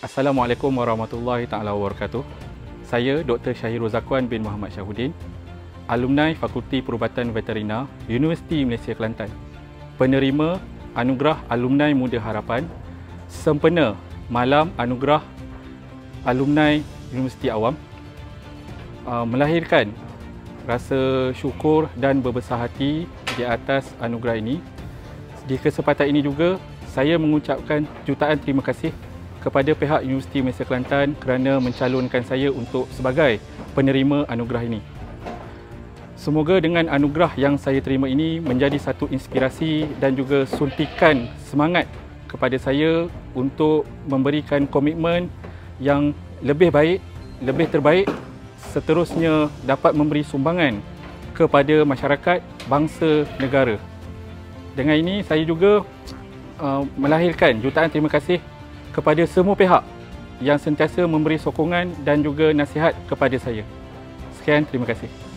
Assalamualaikum warahmatullahi taala wabarakatuh. Saya Dr. Syahirul Zakwan bin Muhammad Syahuddin, alumni Fakulti Perubatan Veterina Universiti Malaysia Kelantan. Penerima Anugerah Alumni Muda Harapan, sempena Malam Anugerah Alumni Universiti Awam. Melahirkan rasa syukur dan berbesar hati di atas anugerah ini. Di kesempatan ini juga saya mengucapkan jutaan terima kasih kepada pihak Universiti Malaysia Kelantan kerana mencalonkan saya untuk sebagai penerima anugerah ini. Semoga dengan anugerah yang saya terima ini menjadi satu inspirasi dan juga suntikan semangat kepada saya untuk memberikan komitmen yang lebih baik, lebih terbaik, seterusnya dapat memberi sumbangan kepada masyarakat, bangsa, negara. Dengan ini saya juga melahirkan jutaan terima kasih kepada semua pihak yang sentiasa memberi sokongan dan juga nasihat kepada saya. Sekian, terima kasih.